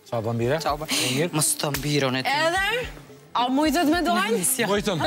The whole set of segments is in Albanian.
Qa bambire? Ciao, më së të mbirën e ti. Edhe? A mujtët me dojnë? Mujtëm.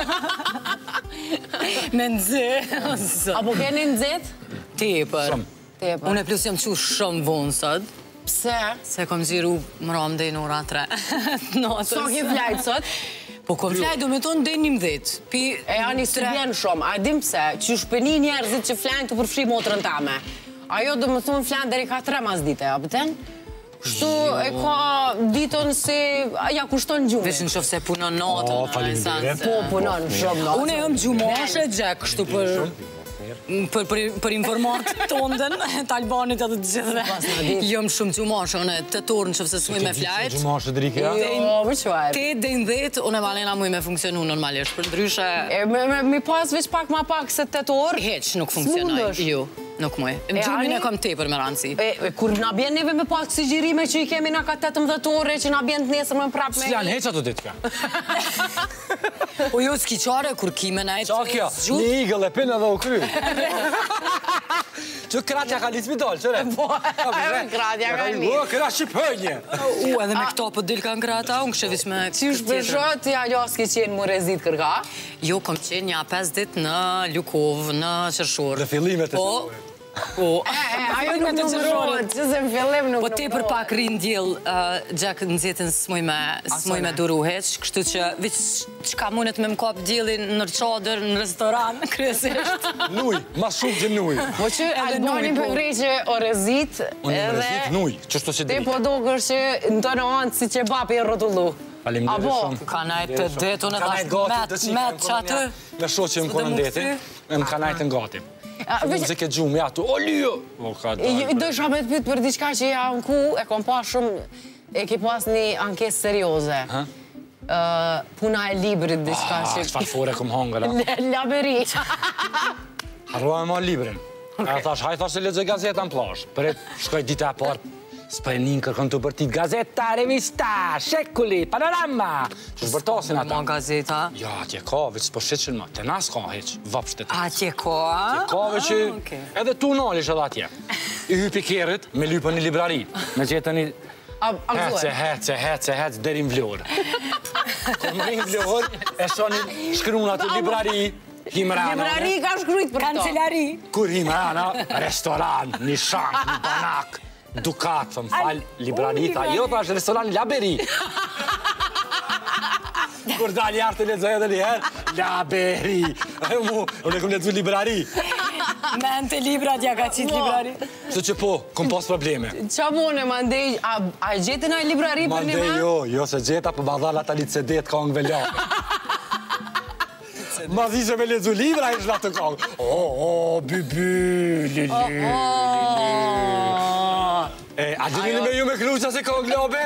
Me nëzë. Apo keni nëzit? Tepër. Tepër. Unë e plus jam qu shumë vonë sot. Pse? Se kom gjiru më ram dhe në ora 3. So ki flajtë sot? Po kom flajtë do me tonë dhe 11. E ani së vjenë shumë. A dim pse? Që shpëni njerëzit që flajnë të përfshi motrën tame. Ajo do me thonë flajnë dheri ka 3 mas dite, a pëten? Shtu e ka ditën se ja kushton gjumë. Vesh në qofë se punon natën. O, faleminderit. Po, punon shumë natën. Unë e jam gjumashe gjek, kështu për informat tondën, të Albanit edhe të gjithve. Jom shumë gjumashe, unë të torë në qofë se s'muj me flajt. Gjumashe të rike, ja? Jo, më qëvarë. Te dhe në 10, unë e valena muj me funksionu normalisht, për ndryshe... Mi pas veç pak ma pak se 8 orë? Heq nuk funksionoj, ju, nuk muj. Gjumin e kam tepër me rëndësi. Kur na bjen neve me pak sigjirime që i kemi na ka 18 orë, që na bjen të nesër me prap me... S'jan heq ato ditë ka? O jo, s'ki qare, kur kime na e të... Qa kjo? Një igëll e pinë edhe u kry. Që kratja ka lismi dollë, qëre? Po, kratja ka lismi. O, këra shqipënje. Edhe me këto për dil kanë krata, unë kështë vishme... Qysh përshot, ja jo s'ki qenë më rezit kërka? Jo, kom qenë ja 5 dit në Lukov, në Qërshur. Dhe fillimet e Qërshur. Po, ajo nuk numërohet, që se në fillim nuk numërohet. Po te për pak rinë djellë, gjak në zetën s'muj me duru heq, kështu që vëq qka mundet me m'kap djellin në qadër, në restoran, kryesisht. Nuj, ma shumë që nuj. Po që Albani për vrej që o rezit, unë më rezit nuj, qështu që te po do kërë që në të në antë si që bapi e rotullu. Faleminderit shumë. Ka najtë të detë, unë e met që atë. Me shoqë që më konë ndeti, më ka najtë në gati. Unë se ke gjumë, ja, tu, o lijo! Dësha me të pytë për diçka që ja në ku, e kom pas shumë, e ke pas një ankesë serioze. Puna e librit, diçka që... Qëfar fore kom hongër, a? Laberi. Arrua me ma librin. E thash, haj thash se lezoj gazeta në plash. Për e shkoj dita e parë, s'prenin kërkën të bërtit gazeta, revista, shekulli, panorama. Që shbërtasin ata. Ma gazeta? Ja, atje ka, veç s'po shqeqin ma. Te nas ka heq, vapshtet. Atje ka, a? Atje ka, veç edhe tu nalish edhe atje. I hypi kerit, me lypën një librari. Me gjetën një... Hece, deri në Vlorë. Kër më rinë Vlorë, e shonin shkrunat të librari, Himrana. Librari ka shkrujt për to. Kancelari. Kur Himrana, restoran, një shank, një banak, Dukat, thëm falë, librari, tha, jo, tha, është restoran Laberi. Kur dalë jartë të lezoj edhe njëherë, Laberi. Unë e kom lezu librari. Men të libra, t'ja ka qitë librari. Së që po, kom pas probleme. Qa mone, mandej, a gjetin a librari për një me? Mandej, jo, se gjeta për badhala ta litë sedet ka në velja. Ma zi që me lezu libra, i shla të kongë. O, lili. A gjeni me ju me kluqa se kongë lobe?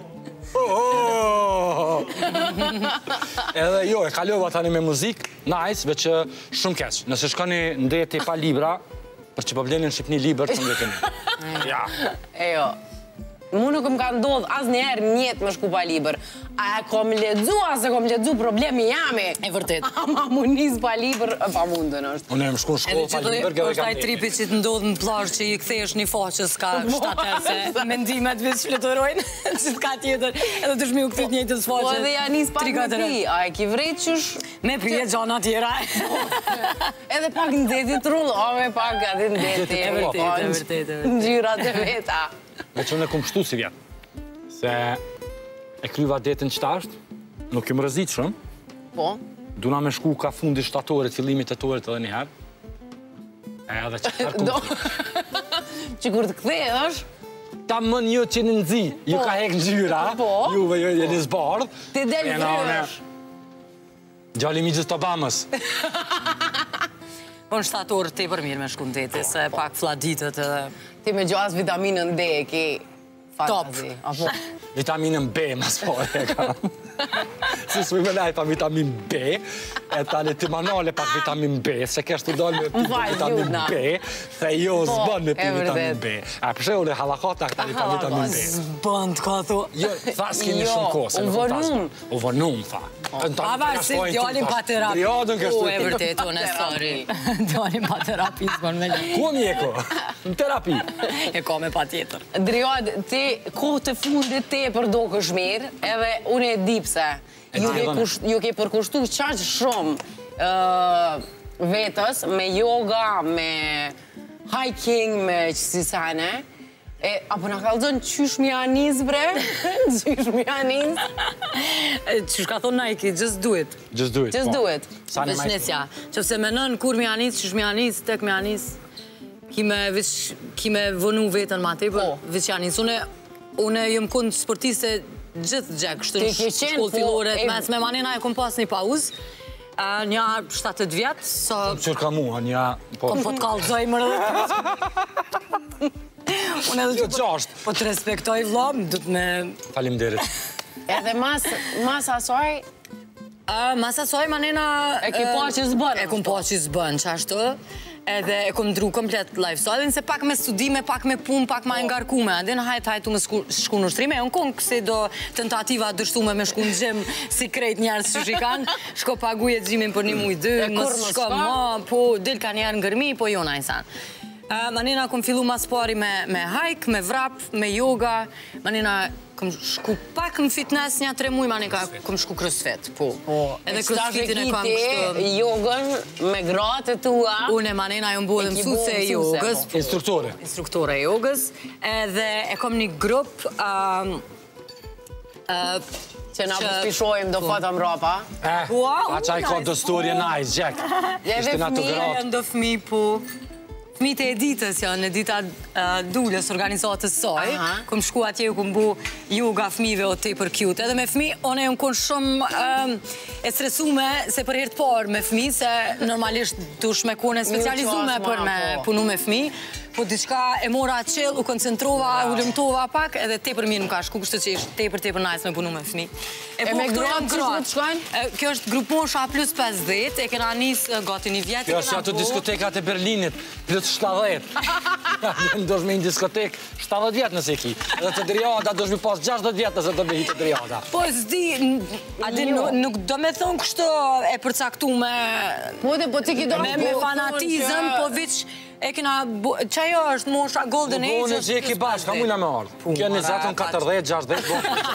Edhe jo, e kalova tani me muzik, nice, veç shumë keq. Nëse shkoni ndeti pa libra, për që po blenin në Shqipni liber, të ndetini. Ja. E jo. Mu nuk më ka ndodhë as njerë njetë me shku pa liber. A e kom ledzu, as e kom ledzu problemi jami. E vërtet. Ama mu nis pa liber, pa mundën është. Unë e më shku në shkollë pa liber, edhe që është taj tripi që të ndodhë në plash që i këthesh një faqës ka 7 se mendimet vëzë fletorojnë, që t'ka tjetër, edhe të shmi u këtët njëtës faqës. Po edhe ja nis pak me pi, a e ki vrejt qësh... Me pije gjana tjera. Edhe pak në detit rullome, pak gati në detit. E vërtet. Në gjyrat e veta. Me që unë e kom shtu si vjetë, se e kryva detin qëta është, nuk jem rëzit shumë. Po? Duna me shku ka fundi shtatorit, fillimit e torit edhe njëherë. Edhe që kërë kom Që kur të kthej është? Ta më një që në nëzi, ju ka hek në gjyra, juve ju jeni zbardh. Ti del vrësh. Gjalli migjës të Obamës. Po në 7 orë te për mirë me shku në deti, se pak fladitët edhe... Ti me gjas vitaminën D e ki fantazi. Vitaminën B, mas pore e ka. Si s'mi me laj pa vitamin B, e tani ti manale pak vitamin B, se kesh të dollë me pi vitamin B, se jo zbën me pi vitamin B. A përshe unë e halakota këtani pa vitamin B. Zbën të ka thu. Jo, tha s'kini shumë kose. U vënum, tha. Aba, se djallim pa terapi. Briodën kështu. E vërtet, unë e sorry. Djallim pa terapi, s'bën me lë. Ku mjeko? në terapi. E ka me pa tjetër. Driad, ti kohë të fundit ti e përdokësh mirë, edhe unë e di pse. Ju ke përkushtu qaq shumë vetës, me yoga, me hiking, me qësisane. Apo në kalëzën qysh mi anis, bre? Qysh mi anis? Qysh ka thonë Nike, just do it. Just do it. Just do it. Veshnesja. Qëfse me nën kur mi anis, qysh mi anis, tek mi anis. Kime vënu vetën ma te, për veç janis. Une jëmë kënë sportiste gjithë gjek, kështu në shkollë fillore, mes me manina e kom pas një pauz. Nja 7 vjetë, sa... Qërka mua, nja... Kom po t'kallëzoj më rëdhe. Unë edhe që po të respektoj vlam, du të me... Faleminderit. Edhe mas asoj... Mas asoj, manena... E ke pa që zbën. E kom pa që zbën, që ashtu. Edhe e kom ndru komplet lifestyle, se pak me studime, pak me pun, pak ma engarkume. Adhe në hajtu me shku në shtrime. Unë konë këse do tentativa dërshtume me shku në gjim, si krejt njerës që shikan. Shko paguje gjimin për një muj 2, mos shko ma, po del ka njerë në gërmi, po jo na insan. Manina kom fillu mas pari me hike, me vrap, me yoga. Manina kom shku pak në fitness një 3 muj, manina kom shku crossfit, po. Edhe crossfitin e kam kështu... Jogën me gratë të tua... Unë e manina ju mbodhe mësuse e jogës. Instruktore. Instruktore e jogës. Edhe e kom një grup... Që na përspishojmë do fata mrapa. A qaj ka do storje nice, Jack. Ishte na të gratë. Ndo fmi, po... Fmit e editës janë, edita dullës organizatës saj. Kom shku atje, kom bu yoga fmive o te për cute. Edhe me fmi, one unë konë shumë e stresume se për herë të parë me fmi, se normalisht dush me kone specializume për me punu me fmi. Po diçka e mora qëll, u koncentrova, u lëmtova pak, edhe te për mirë më ka shku, kështë që ishtë te për nice me punu me fmi. E me gratë që të shkojnë? Kjo është grup mosha plus 50, e kena nisë gati një vjetë. Kjo është ato diskotekat e Berlinit, plus 70. Ndosh me një diskotek 70 vjetë nëse ki. Edhe të driada, dosh me pas 60 vjetë nëse do me hitë të driada. Po, zdi, nuk do me thonë kështë e përcaktu me... Me fanatizm, po viç... E kena... Qajo është mosha Golden Age? Po, në që e ki bashkë, ka mujna me ardhë. Kjo në zetën 40, 60,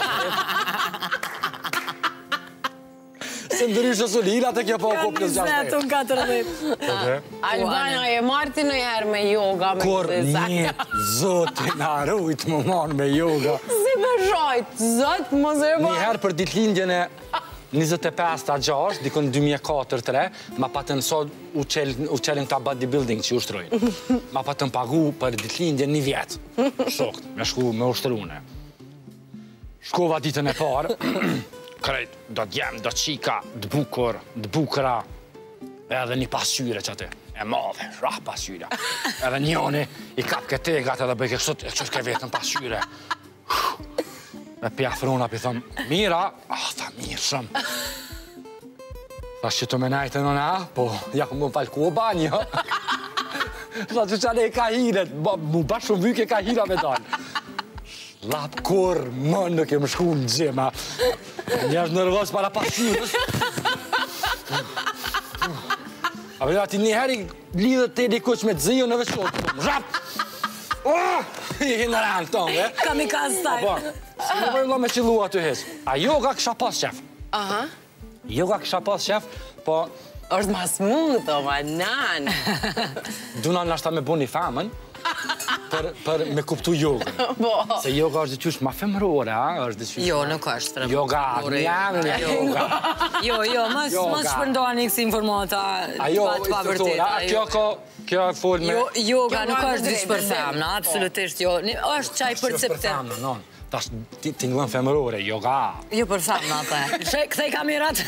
se ndryshë së lila të kjo pa u kopjes 60. Ka në zetën 40. Albana, e marti në herë me yoga, me kur një zotin arrujt më marë me yoga. Si me shajtë, zotë më zërë një herë për ditëlindjen e 25-6, dikon 2004-3, ma patën sot u qelin ta bodybuilding që ushtrojnë. Ma patën pagu për ditëlindjen një vjetë. Shokt, me shku me ushtrune. Shkova ditën e parë, krejt, do t'jem, do t'qika, t'bukra, edhe një pasyre që atë. E madhe, rah pasyre. Edhe njoni i kap këtegat edhe bëjke kështot, e qështë ke vetën pasyre. Me pjafrona, pi thëmë, mira, tha mirë shumë. Tha që të me najtë në na, po, ja ku më falë ku o banjë. Tha që qane e ka hiret, mu bashkë shumë vyke ka hira me dalë. Lap kur, më nuk e më shku në gjema. Njerë nërvës para pasyrës. A përja ati njëheri lidhët te dikush me të zio në vështot. Rap! I hinë rangë tonë, Kamikaz style. Si më përlo me qilu aty hes. A yoga kësha pas shef. Yoga kësha pas shef, po... është ma smooth, o ma nanë. Duna nashta me bu një famën, për me kuptu yogën. Se yoga është dyqysh ma femërore, është dyqysh... Jo, nuk është femërore. Yoga, njëmë yoga. Jo, mos shpërndoni kësi informata të pa vërteta. Kjo e folë me... Yoga nuk është dyqysh për femna, absolutisht jo. është qaj perceptem. Tash t'ingën femërore, yoga. Jo për femna, te. Këthej kamerat.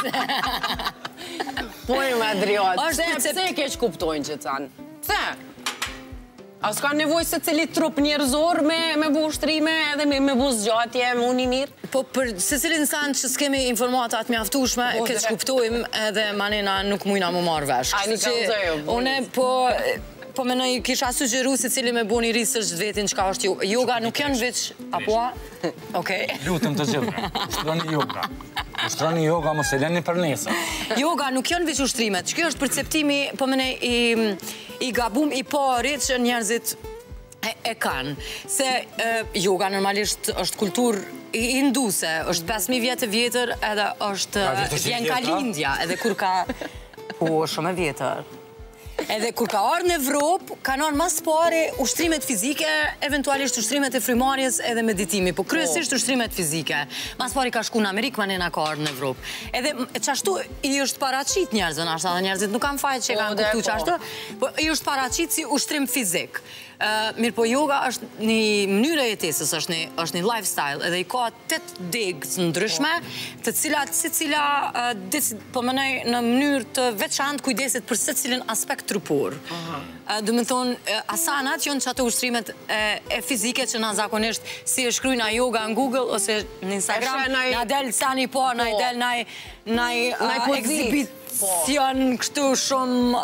Pojnë me Adriot, pse e keq kuptojnë që të tanë? Pse? A s'ka nevoj se cili trup njerëzor me bu ushtrime edhe me bu zgjatje, me unë i mirë? Po për se cilin sanë që s'kemi informatat mjaftushme, këtë shkuptojmë edhe manina nuk mujna më marrë vesh. A, një kalëzojë. Une, po me nëjë kisha sugjeru se cili me bu një research vetin qka është yoga, nuk janë veç, apo a? Okej. Lutëm të gjithë, ushtroni yoga. Ushtroni yoga, mos e leni për nesër. Yoga nuk janë veç ushtrimet, që kjo është perceptimi, po me nëjë i gabum i parit që njerëzit e kanë. Se yoga normalisht është kulturë induse, është 5.000 vjetë e vjetër edhe është vjen ka lindja, edhe kur ka... Po, shumë e vjetër. Edhe kur ka orë në Evropë, ka nërë mas pare ushtrimet fizike, eventualisht ushtrimet e frymarrjes edhe meditimi, po kryesisht ushtrimet fizike. Mas pare ka shku në Amerikë, ma nena ka orë në Evropë. Edhe qashtu i është paraqit njerëzën, ashtë edhe njerëzit nuk kanë fajt që kanë kuptu qashtu, po i është paraqit si ushtrim fizik. Mirë po yoga është një mënyrë e jetesës, është një lifestyle, edhe i ka 8 degë të ndryshme, të cilat, si cila, po mënoj në mënyrë të veçantë kujdeset për se cilin aspekt trupor. Do më thonë, asanat janë që ato ushtrimet e fizike që na zakonisht si e shkrujna yoga në Google ose në Instagram, na del sani po, na i del na ekzibicion kështu shumë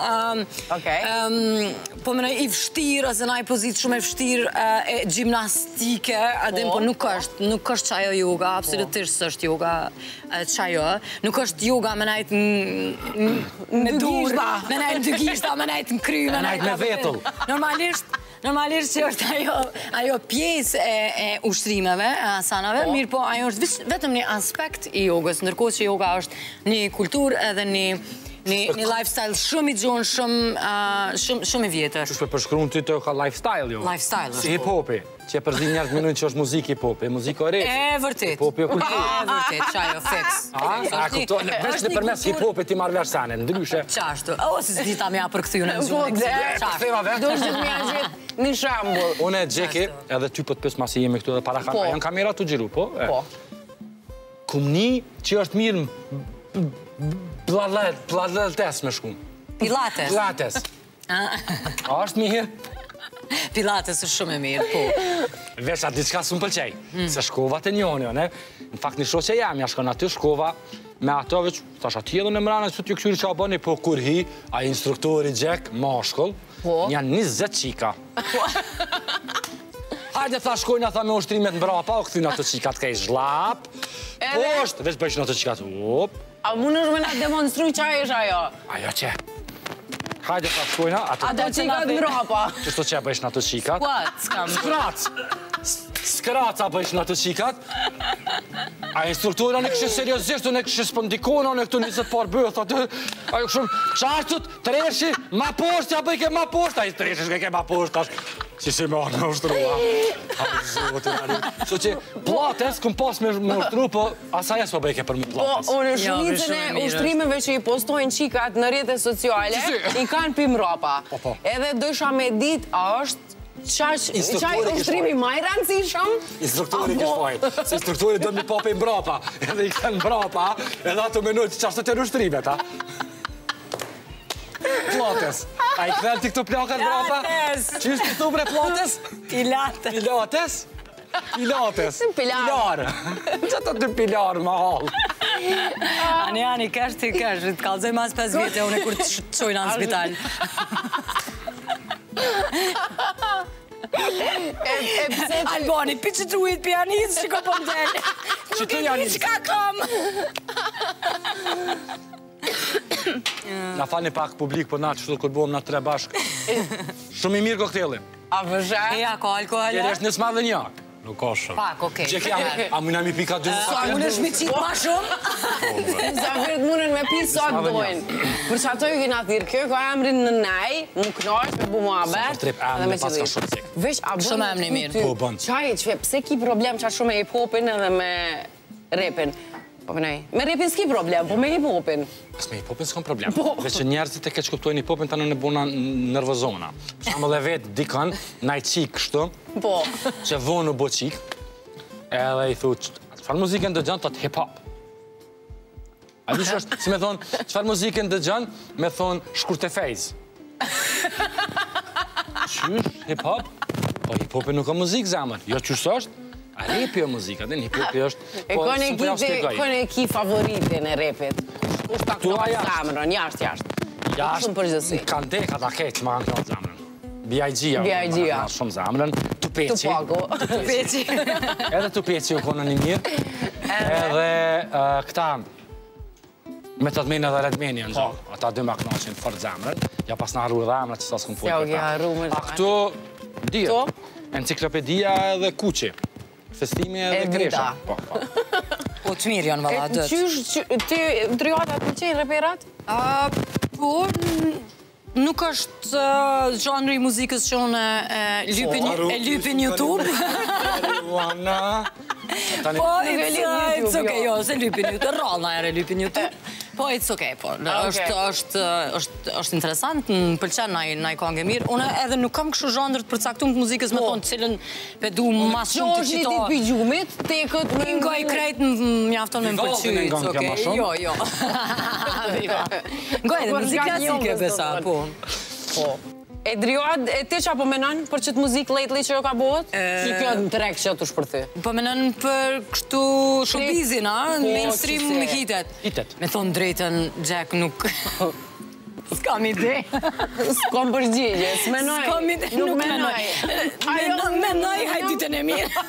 po mënoj i vështirë ose na i pozit shumë e vështirë e gjimnastike, adem po nuk është qajo yoga, absolutisht është yoga qajo, nuk është yoga me najt me dur, me najt në dy gishta, me najt në kry, me najt me vetull. Normalisht që është ajo pjesë e ushtrimeve, asanave, mirë po ajo është vetëm një aspekt i jogës, ndërkohë që yoga është një kulturë edhe një lifestyle shumë i gjonë, shumë i vjetër. Që shpe përshkruan ty të ka lifestyle, jo? Lifestyle është. Si hip-hopi, që e përzi njerët minujnë që është muzikë hip-hopi, muzikë o rejtë. E vërtit. Hip-hopi o kulturë. E vërtit, qajo, fix. Veç në përmes hip-hopi ti marrë versane, ndryshe. Qashtu, o si s'dita mja për këthy në gjunë. Do është të mja gjithë një shambull. Unë e Gjeki, edhe ty për të pës masi jemi këtu edhe para kamera, janë kamera të gjiru, po? Po. Kumni që është mirë Pilates me shku. Pilates? Pilates. A është mirë? Pilates është shumë e mirë, po. Veç atë diçka s'u pëlqej, se shkova të njoni, ne? Në fakt një shoqe jam, ja shkon aty shkova, me ato veç, tash aty edhe në mrana, që t'ju këtyri që a bëni, po kur hi, a instruktori Gjek, mashkull, janë 20 qika. Hajde, tha shkojnë, tha me ushtrimet në brapa, o këthin ato qikat kej zhlap, poshtë, veç bëjshnë ato qikat, op. A mund është me nga demonstruj qaj është ajo? Ajo që. Hajde, tha shkojnë, ato qikat në brapa. Qështu që bëjshnë ato qikat? Squat, s'kam. Skrac! Skraca bëjshnë ato qikat. A instruktora në kështë seriosisht, në kështë spëndikona, në këtu 20 par bëth, atë, ajo këshumë, qashtut, treshi, ma poshtë, ja bëjke ma poshtë, a i treshi shkeke ma poshtë, si si me orë me ushtrua. So që Pilates, këm pas me ushtru, po asaj e s'po bëjke për mu Pilates. Po, unë shumicën e ushtrimeve që i postojnë qikat në rrjetet sociale, i kanë për mrapa. Edhe dojsha me dit, a është qaj ushtrimi ma i rëndësishëm? Instruktori kështë pojnë. Se instruktori do një pape i mbrapa. Edhe i kënë mbrapa, edhe ato menoj që qashtë të ushtrimet, ha? Pilates. A i këthen ti këtu plakat mbrapa? Pilates! Që ishtë këtu bre Pilates? Pilates. Pilates? Pilates. Pilar. Që të të pilar, ma halë. Ani, kesh ti kesh, të kalzoj mas 5 vite, unë e kur të qojnë në spital. Albani, pi që të ujtë pianisë që ko po më delë. Nuk e një që ka kam. Na falni pak publik, po na që të këtë bohëm na 3 bashkë. Shumë i mirë kokteli. A vëzhe? Ja, ka alkohol. Kjeri është në smadhe njak. Nuk ka shumë. Pak, okej. Gjek jam, a muna mi pika 2 A mune është mi qitë ma shumë? Zavirt munën me pi sa të dojnë. Për që ato ju kina thirë, kjo ka emrin në nej, më knash, me bu mua abet. Dhe me pas ka shumë cik. Vesh, a bënë shumë emni mirë. Po, bënë. Qaj, që pse ki problem qa shumë me hip-hopin edhe me repin? Po përnej, me repin s'ki problem, po me hip-hopin. As me hip-hopin s'kom problem. Dhe që njerëzit e keq kuptojnë hip-hopin të në buna nervozona. Për shembull dhe vetë dikën, naj qik kështu, që vonë u bo qik, edhe i thu, qëfar muzikën dëgjën, të hip-hop. A di që është, si me thonë, qëfar muzikën dëgjën, me thonë shkurt e fejz. Qysh, hip-hop? Po hip-hopin nuk o muzikë, zamër. Jo qysh është? A repi o muzika, dhe një hip-hop është... E kone ki favoritin e repit? Kushtë ta knotë zamërën, jashtë? Shumë përgjësi. Kanë dekat a keqë ma kanë knotë zamërën. B.I.G. B.I.G. Shumë zamërën. Tupeci. Tupeci. Edhe Tupeci u konë një mirë. Edhe këta... Me të Tadmeni dhe Redmeni në gjallë. Ata dy me knaqin fort zemrën. Ja pas në harru dhe emra që sa s'këm folë për ta. A këto, dhije, enciklopedia dhe kuqi. Festimi edhe kresha. Po të mirë janë valla dët. Ti Driada të qenë reperat? Po, nuk është zhanri muzikës që unë e lypin YouTube. Po, it's okay, jo, se lypin YouTube, rrallna e lypin YouTube. Po, it's okay, po. Është interesant, më pëlqen naj kongë e mirë. Unë edhe nuk kam kështu zhandrët për caktum të muzikës me thonë cilën pe du mas shumë të qita. Gjosh një tip i gjumit, tekët me... Nga i krejt mjafton me më pëlqy, it's okay. Jo. Nga edhe muzik klasike, besa, po. E Driad, e ti qa po menon për qëtë muzik lately që jo ka bëhet? Që kjo në trek që të shpërthy? Po menon për kështu showbizin, mainstream hitet. Me thonë drejten, Jack nuk... S'kam ide. S'kom përgjigje, s'menoj. S'kom ide, nuk menoj. Menoj hajditën e mirë.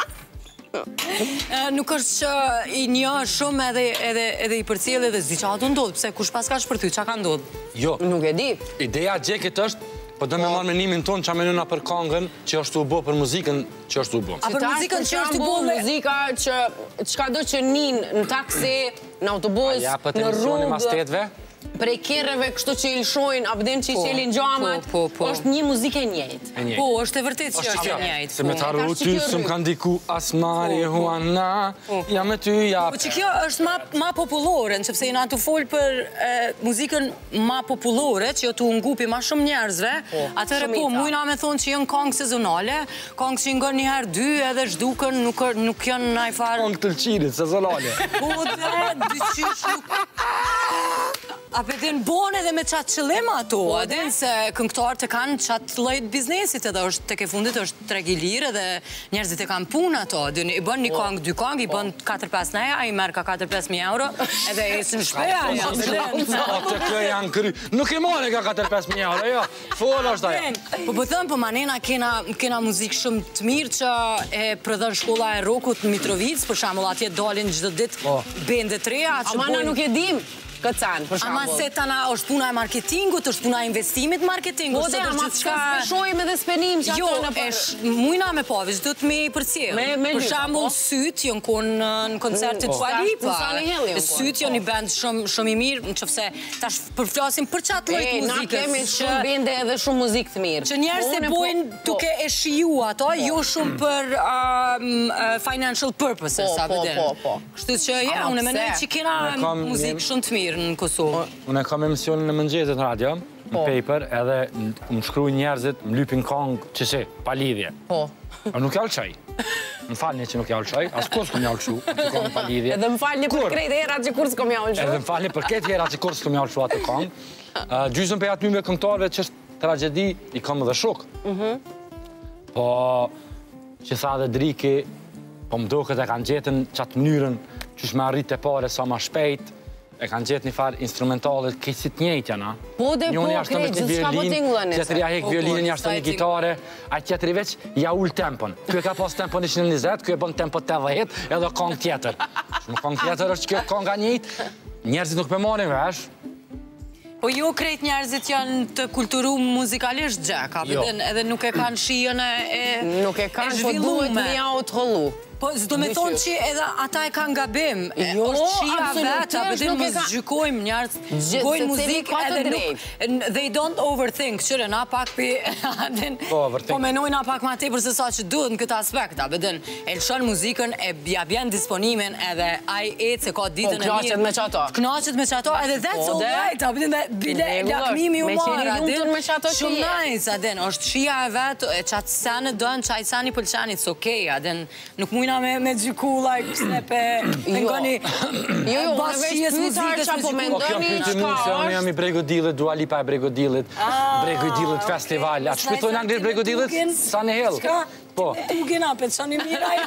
Nuk është që i një shumë edhe i përcjell edhe zdi që ato ndodhë, pëse kush pas ka shpërthy, qa ka ndodhë? Jo. Nuk e di. Ideja Jackit është, po do me marrë menimin tonë që menuna për kongën që është u bo për muzikën që është u bo. A për muzikën që është u bo me... Muzika që qka do që nin në taksi, në autobus, në rrugë, prej kereve kështu që i lshojnë, abden që i qelin gjamat, është një muzike njejt. Po, është e vërtet që është njejt. Se me të arru ty së më kanë diku asmari huana, ja me ty ja... Po që kjo është ma populore, në qëpse jena të folë për muzikën ma populore, që jo të ungupi ma shumë njerëzve, atëre po, mujna me thonë që jënë kongë sezonale, kongë që jënë njëherë dy edhe zhdukën, nuk jënë najfarë... Kongë të lëqirit, sezonale. Po dhe, dyqysh nuk... A përdin bon edhe me qatë qëllim ato, adin se këngëtarë të kanë qatë lojt biznesit edhe është të ke fundit është tregilirë edhe njerëzit e kanë punë ato, adin i bën një kongë, dy kongë, i bën 4-5 neja, a i merë ka 4-5.000 euro edhe e së në shpeja. Të kjo janë kry, nuk i mone ka 4-5.000 euro, jo, folë është ajo. Po pëthëm, po manena kena muzikë shumë të mirë që e prëdhën shkolla e Rokut në Mitrovic, për shambull atje dalin gjithë ditë bendet reja. Amana nuk e dim. Ama se tana është puna e marketingut, është puna e investimit marketingut. Po dhe, ama që speshojmë edhe spenim që ato në për... Jo, mujna me pavish, do të me i përcjellë. Për shambull, Syt, jënë konë në koncertit Dua Lipa. Syt jënë i band shumë i mirë, në qëfëse tash përflasim për qatë lojt muzikës. Na kemi shumë bende edhe shumë muzikë të mirë. Që njerës e bojnë duke e shiju ato, jo shumë për financial purposes, a përdin. Kështu që, ja, unë menoj që kena muzikë shumë të mirë në Kosovë. Unë e kam emisionin në mëngjesit në radio, në paper, edhe më shkruj njerëzit, më lypin kongë qësi, pa lidhje. A nuk jallë qaj. Më falni që nuk jallë qaj, as kur s'kom jallë shu, atë kongë pa lidhje. Edhe më falni për krejt herat që kur s'kom jallë shu. Edhe më falni për krejt herat që kur s'kom jallë shu atë kongë. Gjysëm për aty me këngëtarve që është tragedi, i kam edhe shok. Po, që tha dhe Driki, po më do këtë e kanë gjetën qatë mënyrën që shme arrit e pare sa ma shpejt, e kanë gjetë një farë instrumentalet kësit njejt janë, a? Po dhe po, krejt, gjithë shka po t'ingullën e se. Tjetëri ja hek violinën, jashtë një gitare, a tjetëri veç ja ull tempon. Kjo ka pas tempon 120, kjo e bën tempo 80, edhe kong tjetër. Shumë kong tjetër është kjo konga njejt, njerëzit nuk me marrin vesh. Po jo krejt njerëzit janë të kulturu muzikalisht gjek, edhe nuk e kanë shijën e zhvillume. Nuk e kanë, po duhet me ja o të hollu. Po, zdo me thonë që edhe ata e kanë gabim. Jo, absolutisht. Apëtën më zgjykojmë njerës, gojnë muzikë edhe nuk... They don't overthink, qëre, na pak për... Po menoj na pak ma tepër se sa që duhet në këtë aspekt. Apëtën, e lëshon muzikën, e bjen disponimin edhe aj etë se ka ditën e mirë. Po, knaqet me qato. Knaqet me qato, edhe that's all right. Apëtën, bile lakmimi u marë. Shumë nice, adin. është shia e vetë, qatë sene dënë, qaj sani pëlqani, it's okay, adin. Nuk mujna me gjyku, like, snepe, me ngoni bas shies muzikës me gjyku. Kjo pyti mu se unë jam i Bregodilit, Dua Lipa e Bregodilit, Bregodilit festival. A të shpitojnë anglir Bregodilit? Sa në hell? Po. Tu gina, për që një miraj.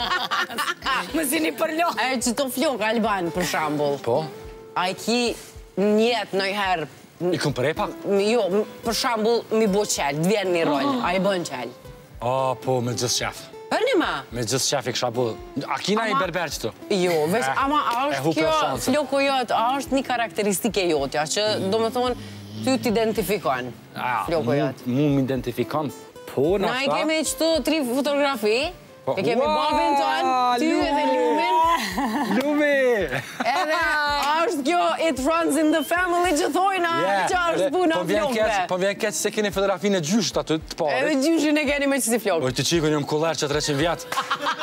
Më zini përlo. A e që të flok, Alban, për shambull. Po. A e ki njetë nëjherë... I këm për e pak? Jo, për shambull, mi bo qelë, të vjen një rol. A i bën qelë. Po, me gjithë qef. Për një ma? Me gjithë shefi kësha bu. A kina i berber qëtu? Jo, veç, ama a është kjo floko jotë, a është një karakteristike jotja, që do më thonë, ty t'identifikon, floko jotë. Mu m'identifikon, po në Na i kemi qëtu 3 fotografi, e kemi babin tonë, ty edhe Lumin. Lumi! Edhe është kjo it runs in the family që thojna që është puna flokve. Po vjen keq se keni fotografinë e gjyshit aty të parë. Edhe gjyshin e keni me qësi flokë. Oj, të qikun jom kullar që 300 vjetë.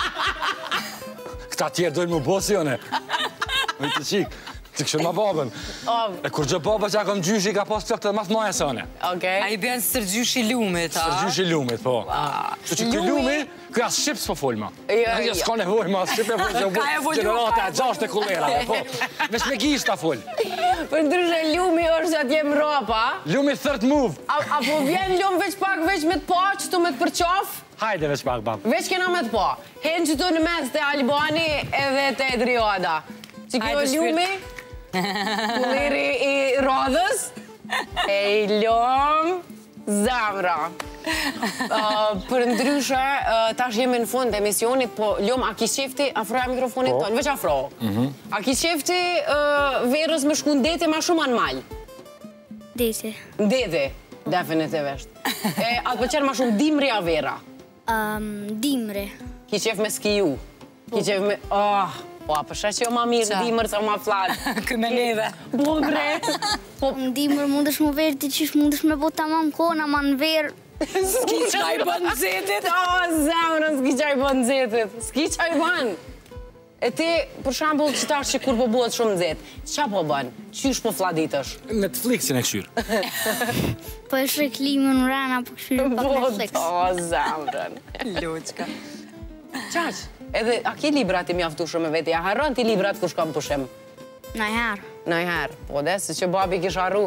Këta tjerë dojnë mu bosi jone. Oj, të qik. Të këshën ma babën. E kur gjë baba që akom gjyshi ka pas flokë të mas maja se one. A i bjenë sërgjyshi lumit, a? Sërgjyshi lumit, po. Që që këj lumi, këj as shqips po folma. Ja s'ka nevoj ma, as shqip e folë që generata e gjasht e kullerave, po. Vesh me gisht ta fol. Për ndryshe lumi është që atje mrapa. Lumi third move. Apo vjen lumi veç pak veç me të pa, qëtu me të përqaf? Hajde veç pak, bab. Veç kena me të pa. Hen qëtu në mes të Albani edhe të Edriada. Që kjo lumi, kulleri i rodhës, e i lom zamra. Për ndryshe, tash jemi në fund të emisionit, po lom, a ki qefti, afroja mikrofonit tonë, veç afro. A ki qefti verës me shku në dete ma shumë anë malë? Dete. Dete, definitivisht. Atë përqenë ma shumë dimri a vera? Dimri. Ki qef me skiju? Ki qef me... Po, përshë që jo ma mirë dimër sa ma flatë. Këme neve. Po, bre. Në dimër mundesh më verë, ti qish mundesh me bota ma më kona, ma në verë. Ski qaj bën zetit. Zemrën, ski qaj bën zetit. Ski qaj bën. E ti, për shambull, që tash që kur po bëhet shumë zet, qa po bën? Qysh po fladitësh? Netflixin e këshyrë. Po e shre klimën në rana, po këshyrë pak Netflix. Po, zemrën. Luqka. Qaq, edhe, a ki libra ti mjaftu shumë e veti? A harron ti librat kush kam pushim? Najherë. Najherë, po dhe, se që babi kish harru.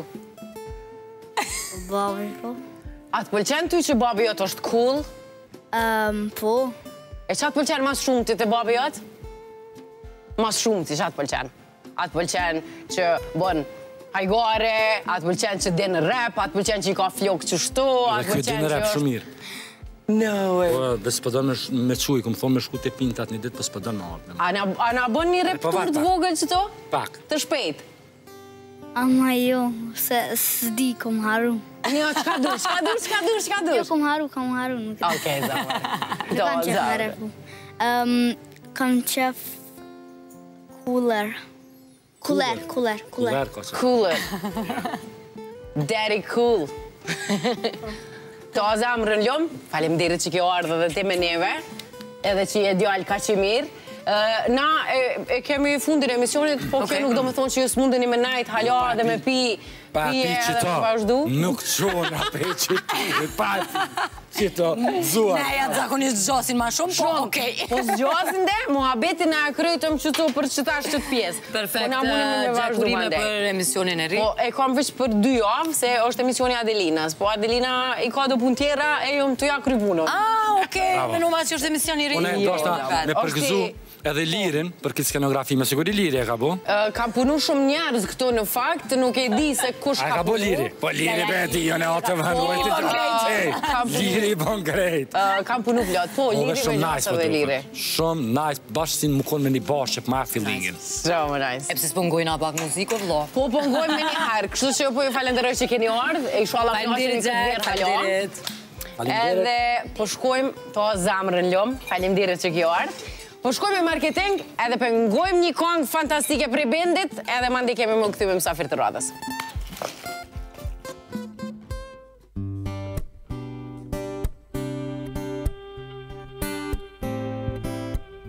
Babi, po. A të pëlqen ty që babi jot është cool? Po. E qa të pëlqen mas shumë ti të babi jot? Mas shumë ti qa të pëlqen? A të pëlqen që bon hajgare, a të pëlqen që din rap, a të pëlqen që i ka flok që shtu, a të pëlqen që din rap shumë mirë. No way. Po, dhe s'pëdon me quj, këmë thonë me shku të pintat një ditë, po s'pëdon me ardhme. A na bën një rap tur të vogël që to? Pak. Të shpejt? Ama jo, se s'di kom haru. Jo, qka dush? Jo, kom haru. Okej, zamër. Nuk kam qef me repu. Kam qef cooler. Cooler. Cooler, ka që. Cooler. Daddy cool. To zamrën lom, faleminderit që kjo ardhë dhe ti me neve, edhe që je djallë ka që mirë. Na e kemi fundin e emisionit, po kjo nuk do me thonë që ju s'mundeni me najt hala dhe me pi pije edhe me vazhdu. Nuk qona pe që ti, to zuar. Ne janë zakonisht zgjasin ma shumë, po okej. Po zgjasin dhe, muhabetin e akrejtëm që to për që tash qëtë pjesë. Perfekt, gjakurime për emisionin e ri. Po e kam veç për 2 javë, se është emisioni Adelinas. Po Adelina i ka do pun tjera, e jom të ja kry punën. Okej, menuma që është emisioni i ri. Une, do shta me përgëzu edhe lirin, për këtë skenografime, siguri liri e ka bo? Kam punu shumë njerëz këto në fakt, nuk e di se kush ka punu. A ka bo liri? Po liri beti, jo në atë vëndu. Liri bon krejt. Kam punu plot, po liri me njësë dhe liri. Shumë nice, bashkë si më konë me një bashkë, ma fillingin. Shumë nice. E pëse s'pëngojnë a pak muziko, vlo? Po pëngojnë me një herë, kështu që po ju falenderoj që keni ardhë, e ishu alla Faleminderit. Edhe po shkojmë to zamrën lom, faleminderit që kjo ardhë. Po shkojmë me marketing, edhe pëngojmë një kongë fantastike prej bendit, edhe mandi kemi më këthyme mësafir të radhës.